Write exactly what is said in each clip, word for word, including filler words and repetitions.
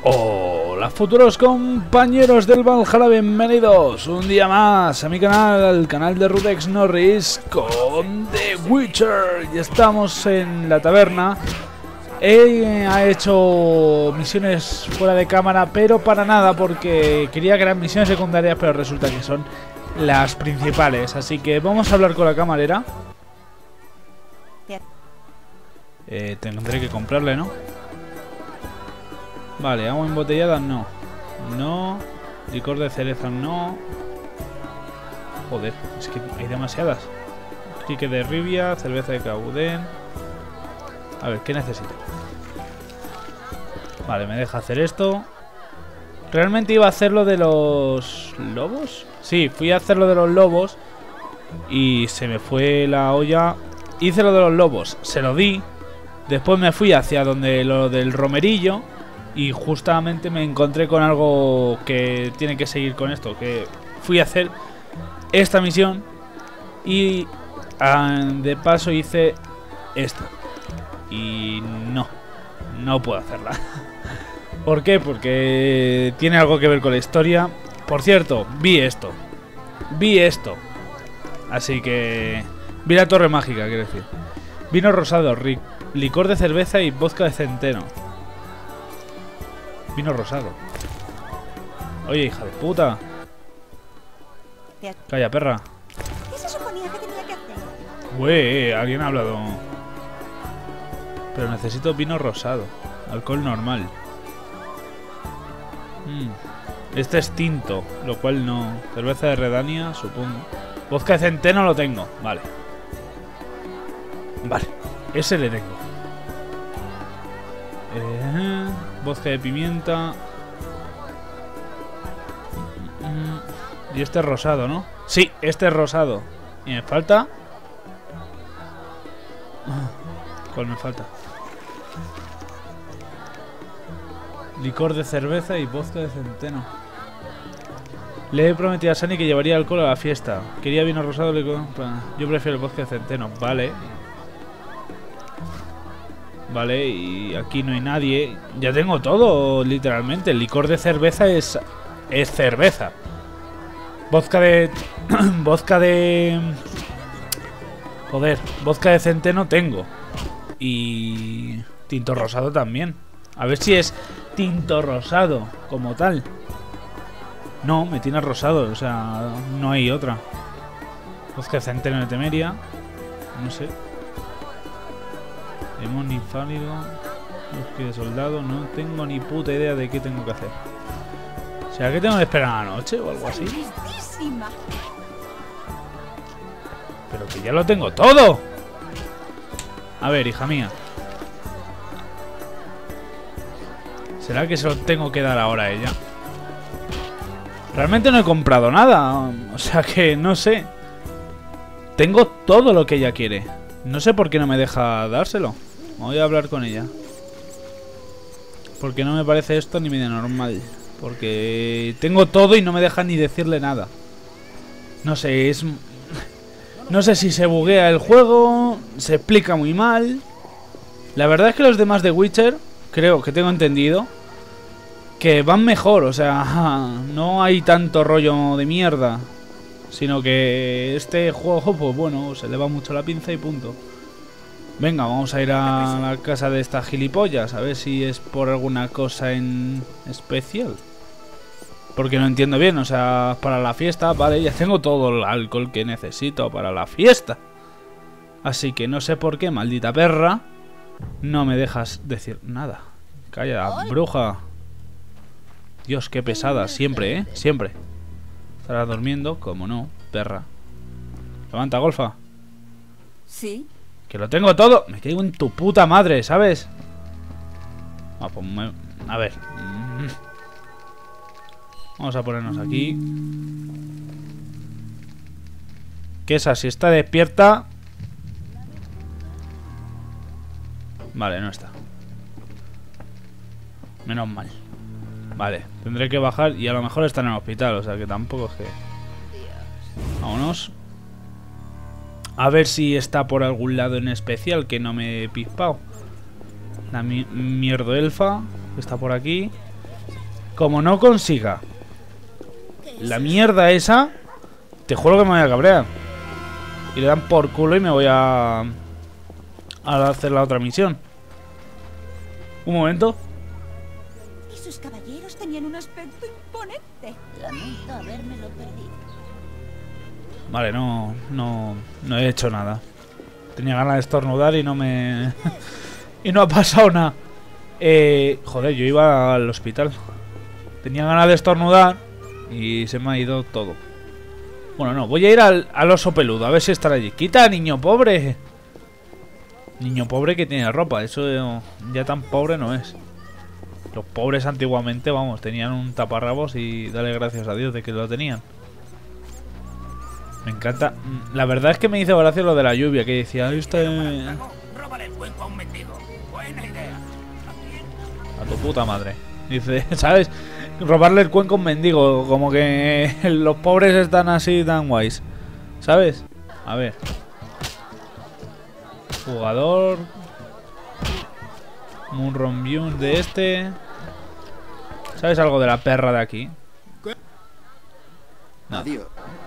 Hola futuros compañeros del Valhalla, bienvenidos un día más a mi canal, al canal de Rudex Norris con The Witcher. Y estamos en la taberna. He ha hecho misiones fuera de cámara, pero para nada, porque quería que eran misiones secundarias, pero resulta que son las principales. Así que vamos a hablar con la camarera. Eh, tendré que comprarle, ¿no? Vale, agua embotellada no. No. Licor de cereza no. Joder, es que hay demasiadas. Crique de ribia, cerveza de Caudén. A ver, ¿qué necesito? Vale, me deja hacer esto. ¿Realmente iba a hacer lo de los lobos? Sí, fui a hacer lo de los lobos y se me fue la olla. Hice lo de los lobos, se lo di. Después me fui hacia donde lo del romerillo y justamente me encontré con algo que tiene que seguir con esto. Que fui a hacer esta misión y de paso hice esta. Y no, no puedo hacerla. ¿Por qué? Porque tiene algo que ver con la historia. Por cierto, vi esto. Vi esto. Así que... vi la torre mágica, quiero decir. Vino rosado, ric licor de cerveza y vodka de centeno. Vino rosado. Oye, hija de puta. Calla, perra. ¿Qué se suponía que tenía que hacer? Güey, alguien ha hablado. Pero necesito vino rosado. Alcohol normal. Mm. Este es tinto, lo cual no. Cerveza de Redania, supongo. Vodka de centeno lo tengo, vale. Vale, ese le tengo. Eh, vodka de pimienta. Y este es rosado, ¿no? Sí, este es rosado. Y me falta... ¿Cuál me falta? Licor de cerveza y vodka de centeno. Le he prometido a Sani que llevaría alcohol a la fiesta. Quería vino rosado, licor... Yo prefiero el vodka de centeno. Vale. Vale, y aquí no hay nadie. Ya tengo todo, literalmente. El licor de cerveza es... es cerveza. Vodka de... vodka de... Joder, vodka de centeno tengo. Y... tinto rosado también. A ver si es tinto rosado como tal. No, me tiene rosado, o sea, no hay otra. Vodka de centeno de Temeria. No sé. Limón infálido. Whisky de soldado. No tengo ni puta idea de qué tengo que hacer. ¿Será que tengo que esperar a la noche o algo así? Pero que ya lo tengo todo. A ver, hija mía. ¿Será que se lo tengo que dar ahora a ella? Realmente no he comprado nada. O sea que no sé. Tengo todo lo que ella quiere. No sé por qué no me deja dárselo. Voy a hablar con ella. Porque no me parece esto ni medio normal. Porque tengo todo y no me deja ni decirle nada. No sé, es... no sé si se buguea el juego, se explica muy mal. La verdad es que los demás de Witcher, creo que tengo entendido, que van mejor, o sea, no hay tanto rollo de mierda. Sino que este juego, pues bueno, se le va mucho la pinza y punto. Venga, vamos a ir a la casa de estas gilipollas, a ver si es por alguna cosa en especial. Porque no entiendo bien, o sea, para la fiesta, vale, ya tengo todo el alcohol que necesito para la fiesta. Así que no sé por qué, maldita perra, no me dejas decir nada. Calla, bruja. Dios, qué pesada, siempre, ¿eh? Siempre. Estará durmiendo, como no, perra. Levanta, golfa. Sí. Que lo tengo todo. Me caigo en tu puta madre, ¿sabes? Ah, pues me... A ver. Vamos a ponernos aquí. ¿Qué es así? ¿Está despierta? Vale, no está. Menos mal. Vale, tendré que bajar y a lo mejor está en el hospital, o sea que tampoco es que... Vámonos. A ver si está por algún lado en especial que no me he pispado. La mi mierda elfa, que está por aquí. como no consiga la mierda esa, te juro que me voy a cabrear. Y le dan por culo y me voy a... a hacer la otra misión. Un momento. Esos caballeros tenían un aspecto imponente. Lamento habérmelo perdido. Vale, no, no, no he hecho nada. Tenía ganas de estornudar y no me... y no ha pasado nada. Eh, joder, yo iba al hospital. Tenía ganas de estornudar y se me ha ido todo. Bueno, no, voy a ir al, al oso peludo, a ver si estará allí. ¡Quita, niño pobre! Niño pobre que tiene ropa, eso ya tan pobre no es. Los pobres antiguamente, vamos, tenían un taparrabos y dale gracias a Dios de que lo tenían. Me encanta. La verdad es que me hizo gracia lo de la lluvia, que decía, este... Róbale el cuenco a un mendigo. Buena idea. a tu puta madre. Dice, ¿sabes? Robarle el cuenco a un mendigo, como que los pobres están así tan guays. ¿Sabes? A ver. Jugador. Moonron Views de este. ¿Sabes algo de la perra de aquí? No. Adiós.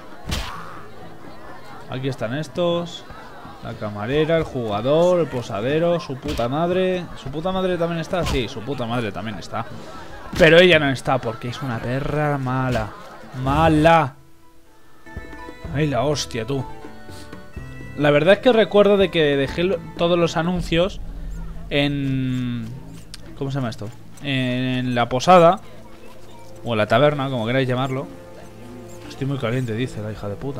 Aquí están estos. La camarera, el jugador, el posadero, su puta madre. ¿Su puta madre también está? Sí, su puta madre también está. Pero ella no está porque es una perra mala. Mala. Ay, la hostia, tú. La verdad es que recuerdo de que dejé lo- todos los anuncios en... ¿Cómo se llama esto? En la posada. O en la taberna, como queráis llamarlo. Estoy muy caliente, dice la hija de puta.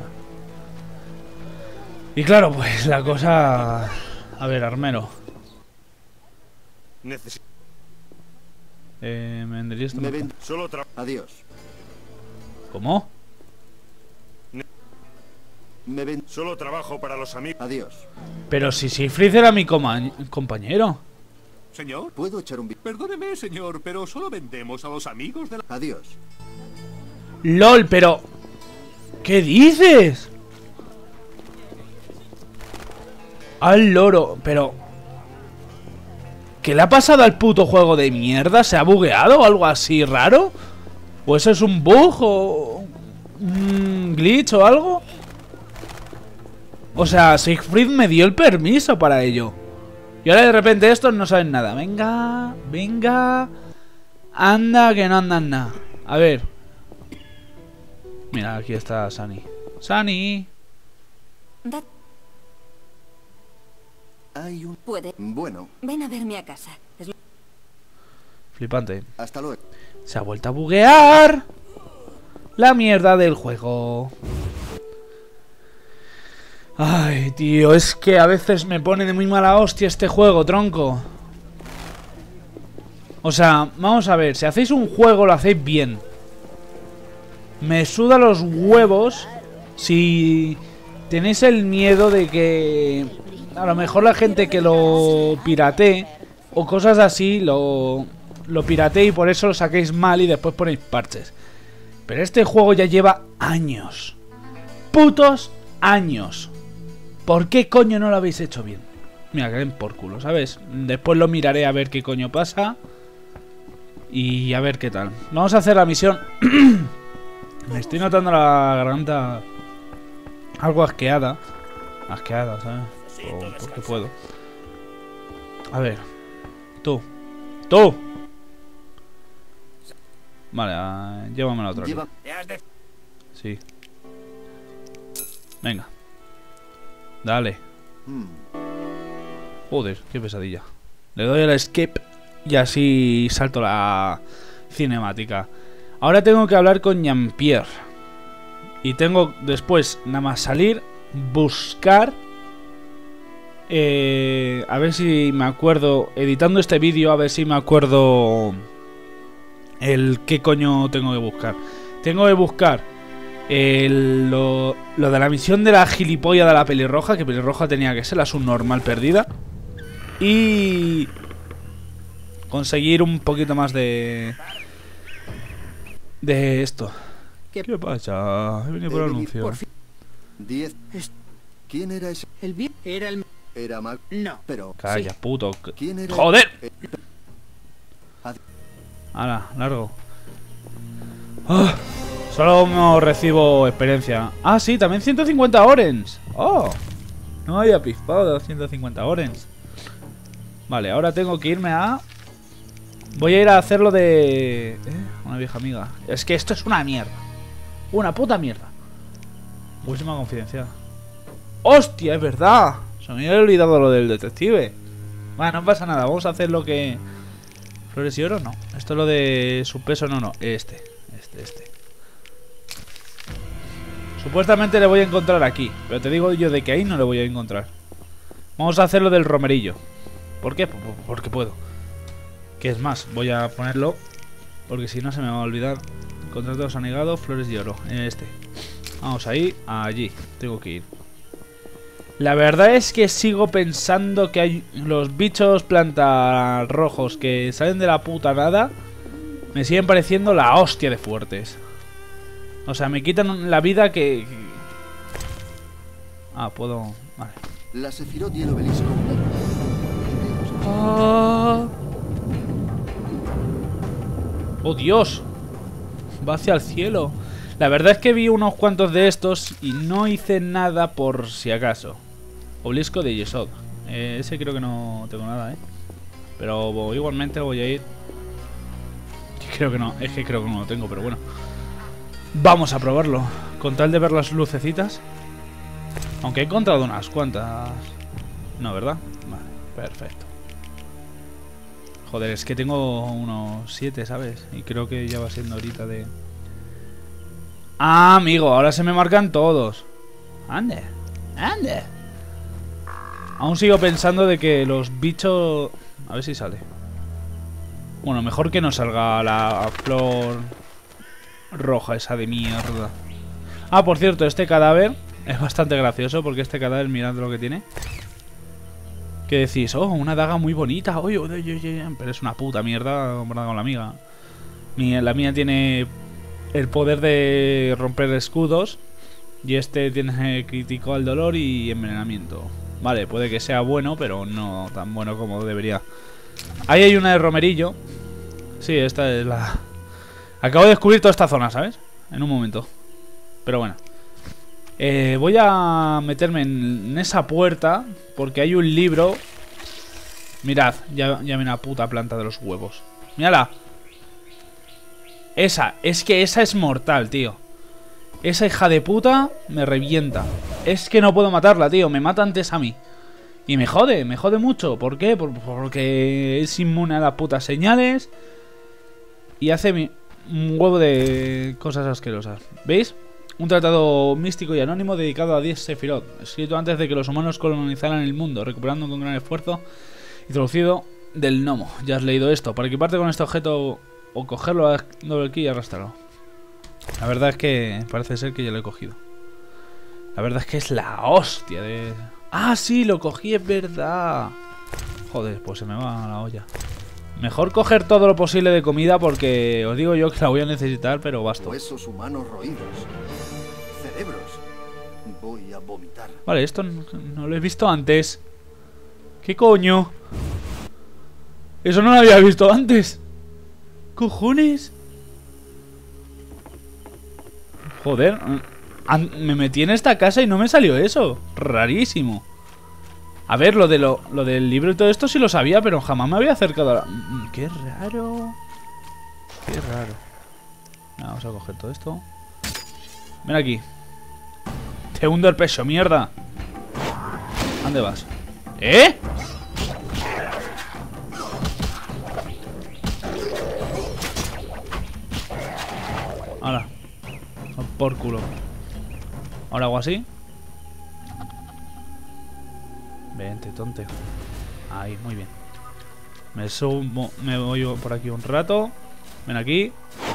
Y claro, pues la cosa... A ver, armero. Necesito. Eh, me vendría esto Me mejor. ven. Solo tra... Adiós. ¿Cómo? Me ven. Solo trabajo para los amigos. Adiós. Pero si Siegfried era mi coma- compañero. Señor, ¿Puedo echar un vi... perdóneme, señor, pero solo vendemos a los amigos de la... Adiós. LOL, pero... ¿Qué dices? Al loro, pero... ¿Qué le ha pasado al puto juego de mierda? ¿Se ha bugueado o algo así raro? ¿O eso es un bug o... un glitch o algo? O sea, Siegfried me dio el permiso para ello. Y ahora de repente estos no saben nada. Venga, venga. Anda que no andan nada. A ver. Mira, aquí está Sunny. Sunny. Da- Hay un... puede. Bueno, Ven a verme a casa. Es lo- Flipante. hasta luego. Se ha vuelto a buguear la mierda del juego. Ay, tío, es que a veces me pone de muy mala hostia este juego, tronco. O sea, vamos a ver, si hacéis un juego lo hacéis bien. Me suda los huevos si tenéis el miedo de que a lo mejor la gente que lo piratee o cosas así lo, lo piratee y por eso lo saquéis mal y después ponéis parches. Pero este juego ya lleva años. Putos años. ¿Por qué coño no lo habéis hecho bien? Mira, que den por culo, ¿sabes? Después lo miraré a ver qué coño pasa. Y a ver qué tal. Vamos a hacer la misión. Me estoy notando la garganta algo asqueada. Asqueada, ¿sabes? O porque puedo. A ver. Tú. ¡Tú! Vale, ah, llévame la otra. Lleva... Te has de... Sí. Venga. Dale. Mm, Joder, qué pesadilla. Le doy al skip y así salto la cinemática. Ahora tengo que hablar con Jean-Pierre. Y tengo después nada más salir, buscar... Eh, a ver si me acuerdo, editando este vídeo, a ver si me acuerdo el qué coño tengo que buscar. Tengo que buscar el, lo, lo de la misión de la gilipollas de la pelirroja, que pelirroja tenía que ser la subnormal perdida. Y conseguir un poquito más de de esto. ¿Qué pasa? He venido por he el venido anuncio. por fin. Diez. Es- ¿Quién era ese? El bien era el... Era Mag... No. Pero... Calla, puto. ¿Quién era? ¡Joder! Eh, ad- Hala, largo. Oh, solo no recibo experiencia. Ah, sí, también ciento cincuenta orens. Oh, no había pispado de ciento cincuenta orens. Vale, ahora tengo que irme a... Voy a ir a hacerlo de... ¿Eh? Una vieja amiga. Es que esto es una mierda. Una puta mierda. Última confidencial. ¡Hostia, es verdad! Se me había olvidado lo del detective. Bueno, no pasa nada, vamos a hacer lo que... ¿Flores y oro? No. Esto es lo de su peso, no, no. Este, este, este. Supuestamente le voy a encontrar aquí, pero te digo yo de que ahí no le voy a encontrar. Vamos a hacer lo del romerillo. ¿Por qué? Porque puedo. Que es más, voy a ponerlo, porque si no se me va a olvidar. Contratos anegados, flores y oro. En este. Vamos ahí, allí. Tengo que ir. La verdad es que sigo pensando que hay los bichos plantas rojos que salen de la puta nada. Me siguen pareciendo la hostia de fuertes. O sea, me quitan la vida que... Ah, puedo... Vale. La Sefirot y el obelisco. Ah. ¡Oh, Dios! Va hacia el cielo. La verdad es que vi unos cuantos de estos y no hice nada por si acaso. Obelisco de Yesod. Eh, ese creo que no tengo nada, ¿eh? Pero igualmente voy a ir... Creo que no, es que creo que no lo tengo, pero bueno. Vamos a probarlo. Con tal de ver las lucecitas. Aunque he encontrado unas cuantas. No, ¿verdad? Vale, perfecto. Joder, es que tengo unos siete, ¿sabes? Y creo que ya va siendo ahorita de... Ah, amigo, ahora se me marcan todos. Ande, ande. Aún sigo pensando de que los bichos... A ver si sale. Bueno, mejor que no salga la flor roja esa de mierda. Ah, por cierto, este cadáver es bastante gracioso, porque este cadáver, mirad lo que tiene. Que decís, oh, una daga muy bonita. Oye, oye, oye, pero es una puta mierda comparada con la amiga. Mi, la mía tiene el poder de romper escudos. Y este tiene crítico al dolor y envenenamiento. Vale, puede que sea bueno, pero no tan bueno como debería. Ahí hay una de romerillo. Sí, esta es la... Acabo de descubrir toda esta zona, ¿sabes? En un momento. Pero bueno. Eh, voy a meterme en, en esa puerta, porque hay un libro. Mirad, ya, ya viene la puta planta de los huevos. Mírala. Esa, es que esa es mortal, tío. Esa hija de puta me revienta. Es que no puedo matarla, tío. Me mata antes a mí. Y me jode, me jode mucho. ¿Por qué? Por, porque es inmune a las putas señales. Y hace mi, un huevo de cosas asquerosas. ¿Veis? Un tratado místico y anónimo dedicado a diez Sefirot, escrito antes de que los humanos colonizaran el mundo, recuperando con gran esfuerzo y traducido del gnomo. Ya has leído esto. Para equiparte con este objeto o cogerlo, haz doble clic y arrastrarlo. La verdad es que parece ser que ya lo he cogido. La verdad es que es la hostia de... Ah, sí, lo cogí, es verdad. Joder, pues se me va la olla. Mejor coger todo lo posible de comida, porque os digo yo que la voy a necesitar, pero basta. Huesos humanos roídos. Cerebros. Voy a vomitar. Vale, esto no, no lo he visto antes. ¿Qué coño? Eso no lo había visto antes. ¿Cojones? Joder, me metí en esta casa y no me salió eso. Rarísimo. A ver, lo de lo, lo del libro y todo esto sí lo sabía, pero jamás me había acercado a la... Qué raro. Qué raro. Vamos a coger todo esto. Ven aquí. Te hundo el pecho, mierda. ¿Dónde vas? ¿Eh? Ahora. Por culo. Ahora hago así. Vente, tonte. Ahí, muy bien. Me subo, me voy por aquí un rato. Ven aquí.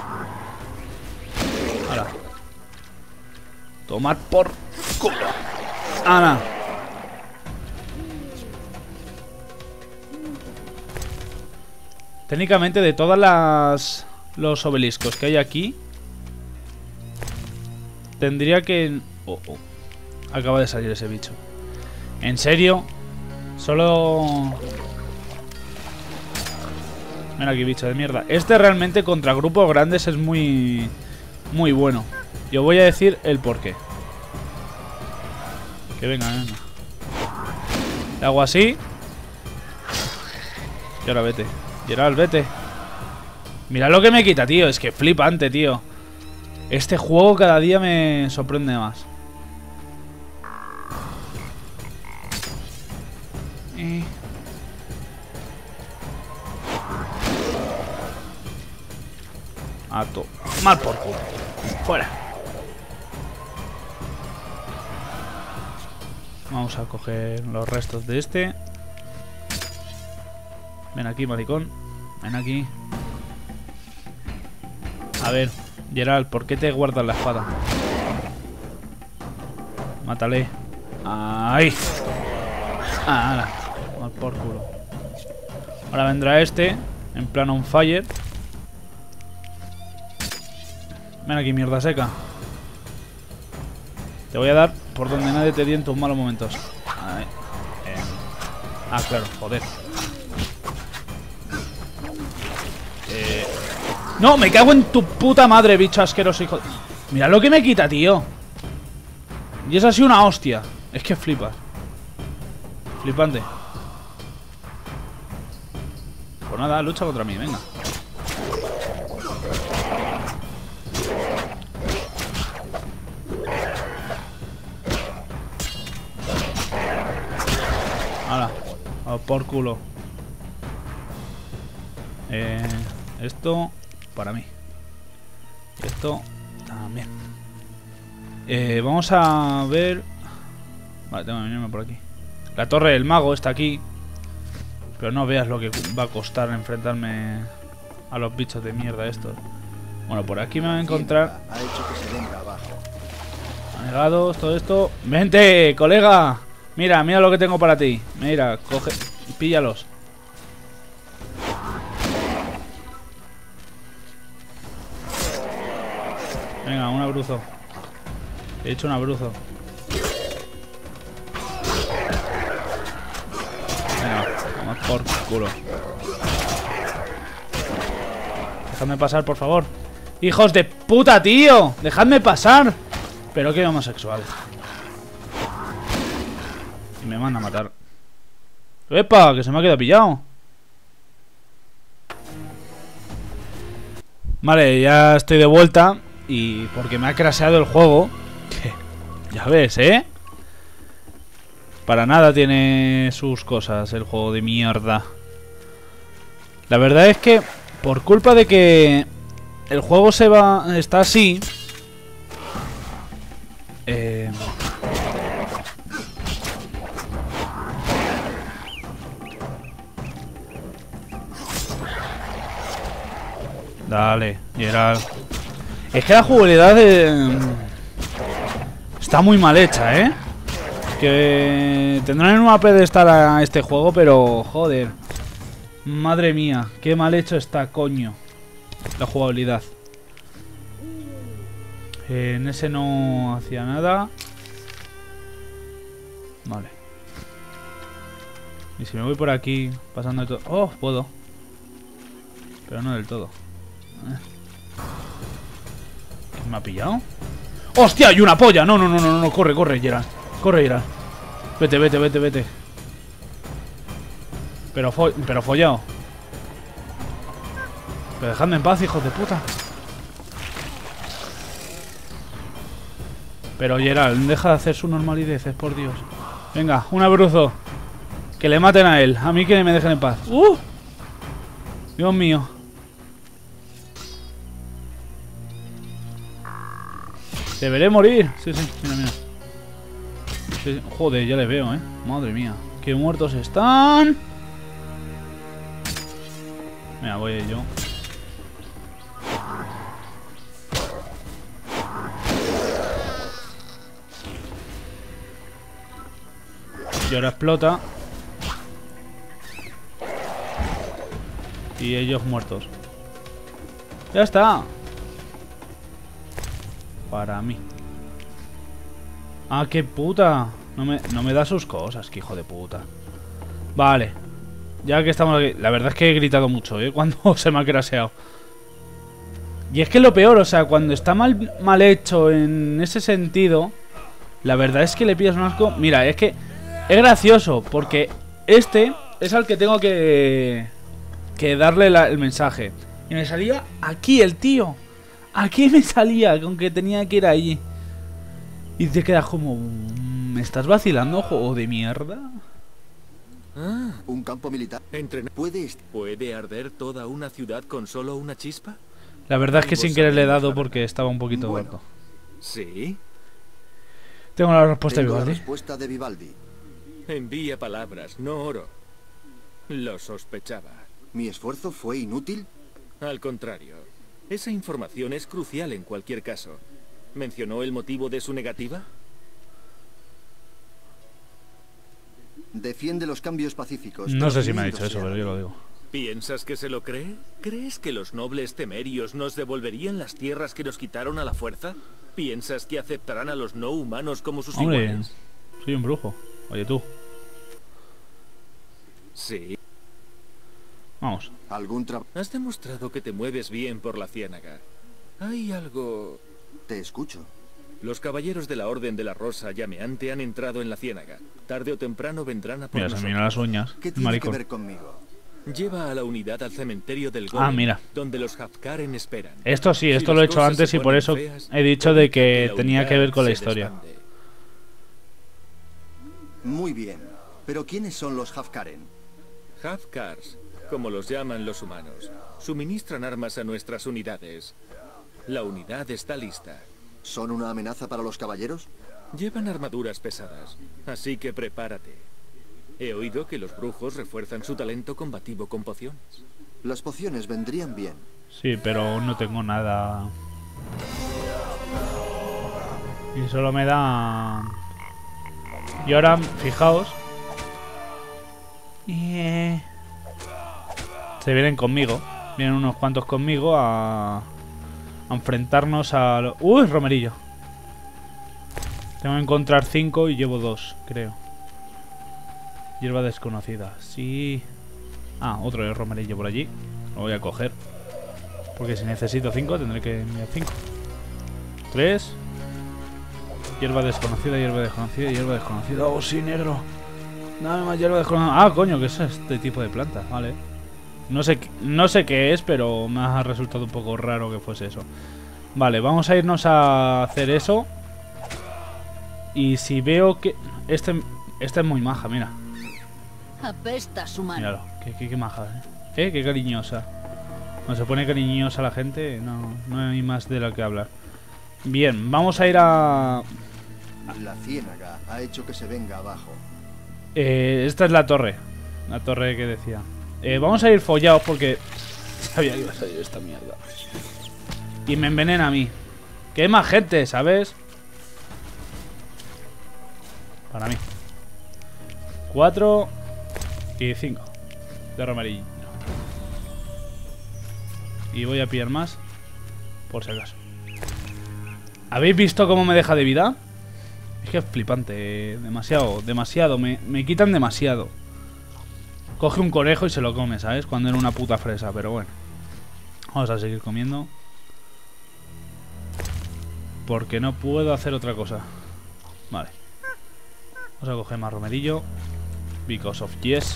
Ahora. Tomar por culo. Ana. Técnicamente, de todas las los obeliscos que hay aquí, tendría que... Oh, oh. Acaba de salir ese bicho. ¿En serio? Solo... Mira aquí, bicho de mierda. Este realmente contra grupos grandes es muy... muy bueno. Yo voy a decir el porqué. Que venga, venga. Le hago así. Y ahora vete. Geralt, vete. Mira lo que me quita, tío. Es que flipante, tío. Este juego cada día me sorprende más. Eh. Ato. Mal por culo. Fuera. Vamos a coger los restos de este. Ven aquí, maricón. Ven aquí. A ver, Geralt, ¿por qué te guardas la espada? Mátale. ¡Ahí! Ah, ahora. Mal por culo. Ahora vendrá este. En plan on fire. Ven aquí, mierda seca. Te voy a dar por donde nadie te dio en tus malos momentos. Ahí. Eh. Ah, claro, joder. Eh. ¡No! ¡Me cago en tu puta madre, bicho asqueroso, hijo! Mira lo que me quita, tío. Y es así una hostia. Es que flipas. Flipante. Pues nada, lucha contra mí, venga. Ahora, a por culo. Eh, esto para mí. Esto también. Eh, vamos a ver. Vale, tengo que venirme por aquí. La torre del mago está aquí. Pero no veas lo que va a costar enfrentarme a los bichos de mierda estos. Bueno, por aquí me voy a encontrar. Ha hecho que se venga abajo. Anegados, todo esto. ¡Vente, colega! Mira, mira lo que tengo para ti. Mira, coge, píllalos. Venga, un abruzo. He hecho un abruzo. Venga, vamos por culo. Dejadme pasar, por favor. ¡Hijos de puta, tío! ¡Dejadme pasar! Pero qué homosexual. Y me van a matar. ¡Epa! Que se me ha quedado pillado. Vale, ya estoy de vuelta. Y porque me ha crasheado el juego. Que ya ves, ¿eh? Para nada tiene sus cosas el juego de mierda. La verdad es que por culpa de que el juego se va, está así. Eh... Dale, Geralt. Es que la jugabilidad de... está muy mal hecha, ¿eh? Que tendrán en una pedestal a este juego, pero joder. Madre mía, qué mal hecho está, coño. La jugabilidad. Eh, en ese no hacía nada. Vale. Y si me voy por aquí, pasando de todo... Oh, puedo. Pero no del todo. ¿Quién me ha pillado? ¡Hostia! ¡Hay una polla! No, no, no, no, no, corre, corre, Geralt. Corre, Geralt. Vete, vete, vete, vete. Pero, fo pero follado. Pero dejadme en paz, hijos de puta. Pero Geralt, deja de hacer sus normalideces, por Dios. Venga, un abruzo. Que le maten a él. A mí que me dejen en paz. ¡Uh! Dios mío. Deberé morir. Sí, sí, mira, mira. Sí, sí. Joder, ya le veo, eh. Madre mía. Qué muertos están. Mira, voy yo. Y ahora explota. Y ellos muertos. Ya está. Para mí. Ah, qué puta. No me, no me da sus cosas, que hijo de puta. Vale. Ya que estamos aquí. La verdad es que he gritado mucho, ¿eh? Cuando se me ha crasheado. Y es que lo peor, o sea, cuando está mal, mal hecho en ese sentido, la verdad es que le pillas un asco. Mira, es que es gracioso, porque este es al que tengo que, que darle la, el mensaje. Y me salía aquí el tío. Aquí me salía, con que tenía que ir allí. Y te quedas como... ¿Me estás vacilando, juego de mierda? Ah, Un campo militar. entrenar. Puede est- ¿Puede arder toda una ciudad con solo una chispa? La verdad es que Ambos sin querer le he sabemos dado la porque estaba un poquito Bueno. gordo. Sí. Tengo la respuesta de Tengo la Vivaldi. respuesta de Vivaldi. Envía palabras, no oro. Lo sospechaba. ¿Mi esfuerzo fue inútil? Al contrario, esa información es crucial en cualquier caso. ¿Mencionó el motivo de su negativa? Defiende los cambios pacíficos. No pero sé si me ha primero dicho eso, sea pero yo lo ley. digo. ¿Piensas que se lo cree? ¿Crees que los nobles temerios nos devolverían las tierras que nos quitaron a la fuerza? ¿Piensas que aceptarán a los no humanos como sus Hombre, iguales? soy un brujo. Oye tú, Sí. vamos. ¿Algún trabajo? Has demostrado que te mueves bien por la ciénaga. Hay algo... Te escucho. Los caballeros de la Orden de la Rosa Llameante han entrado en la ciénaga. Tarde o temprano vendrán a por Mira, se nosotros. mira las uñas. ¿Qué el tiene maricón. que ver conmigo? Lleva a la unidad al cementerio del Ah, Golem, mira. donde los Hafkaren esperan. Esto sí, Si esto las lo he hecho cosas antes se y por ponen eso feas, he dicho de que la tenía que unidad ver con la se historia. desbande. Muy bien. ¿Pero quiénes son los Hafkaren? Hafkars, como los llaman los humanos, suministran armas a nuestras unidades. La unidad está lista. ¿Son una amenaza para los caballeros? Llevan armaduras pesadas, así que prepárate. He oído que los brujos refuerzan su talento combativo con pociones. Las pociones vendrían bien. Sí, pero no tengo nada. Y solo me da... Y ahora, fijaos. Y... Se vienen conmigo. Vienen unos cuantos conmigo a... a enfrentarnos a... lo- ¡Uy, romerillo! Tengo que encontrar cinco y llevo dos, creo. Hierba desconocida. Sí. Ah, otro romerillo por allí. Lo voy a coger. Porque si necesito cinco tendré que enviar cinco. Tres. Hierba desconocida, hierba desconocida, hierba desconocida. Oh, sí, negro. Dame más hierba desconocida. Ah, coño, que es este tipo de planta. Vale. No sé, qué- no sé qué es, pero me ha resultado un poco raro que fuese eso. Vale, vamos a irnos a hacer eso. Y si veo que... Este, este es muy maja, mira. Apesta su mano. Míralo, qué, qué, qué maja, ¿eh? ¿Eh? Qué cariñosa. Cuando se pone cariñosa la gente, no, no hay más de lo que hablar. Bien, vamos a ir a... La ciénaga ha hecho que se venga abajo. Eh, esta es la torre. La torre que decía. Eh, vamos a ir follados porque... Sabía que iba a salir esta mierda. Y me envenena a mí. Que hay más gente, ¿sabes? Para mí. Cuatro... Y cinco. De romerillo. Y voy a pillar más. Por si acaso. ¿Habéis visto cómo me deja de vida? Es que es flipante. Demasiado, demasiado. Me, me quitan demasiado. Coge un conejo y se lo come, ¿sabes? Cuando era una puta fresa, pero bueno. Vamos a seguir comiendo. Porque no puedo hacer otra cosa. Vale. Vamos a coger más romerillo. Because of yes.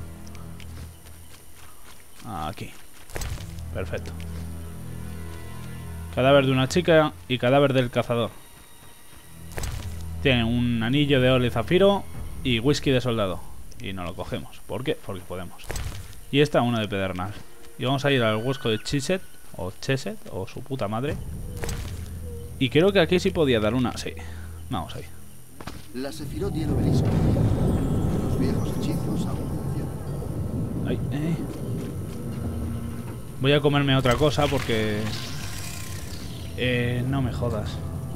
Aquí. Perfecto. Cadáver de una chica y cadáver del cazador. Tiene un anillo de oro y zafiro y whisky de soldado. Y no lo cogemos. ¿Por qué? Porque podemos. Y esta una de pedernal. Y vamos a ir al huesco de Chiset. O Cheset. O su puta madre. Y creo que aquí sí podía dar una. Sí. Vamos ahí. La Sefirot y el obelisco. Los viejos hechizos aún funcionan. Ay, eh. Voy a comerme otra cosa porque... Eh, no me jodas.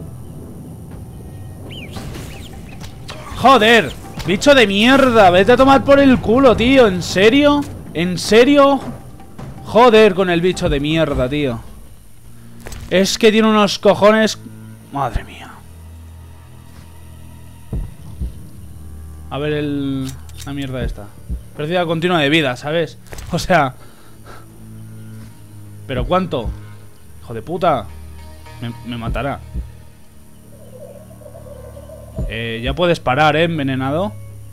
¡Joder! ¡Bicho de mierda! ¡Vete a tomar por el culo, tío! ¿En serio? ¿En serio? Joder con el bicho de mierda, tío. Es que tiene unos cojones... Madre mía. A ver el... la mierda esta. Pérdida continua de vida, ¿sabes? O sea... ¿Pero cuánto? Hijo de puta. Me, me matará. Eh, ya puedes parar, ¿eh, envenenado?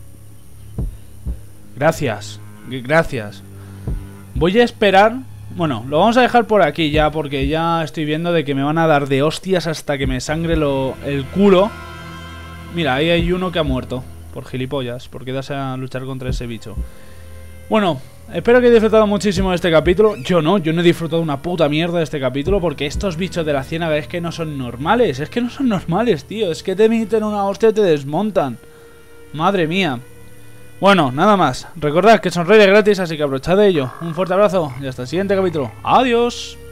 Gracias. Gracias. Voy a esperar. Bueno, lo vamos a dejar por aquí ya, porque ya estoy viendo de que me van a dar de hostias hasta que me sangre lo, el culo. Mira, ahí hay uno que ha muerto por gilipollas, por quedarse a luchar contra ese bicho. Bueno, espero que hayáis disfrutado muchísimo de este capítulo. Yo no, yo no he disfrutado una puta mierda de este capítulo, porque estos bichos de la ciénaga es que no son normales. Es que no son normales, tío. Es que te meten una hostia y te desmontan. Madre mía. Bueno, nada más. Recordad que son redes gratis, así que aprovechad de ello. Un fuerte abrazo y hasta el siguiente capítulo. Adiós.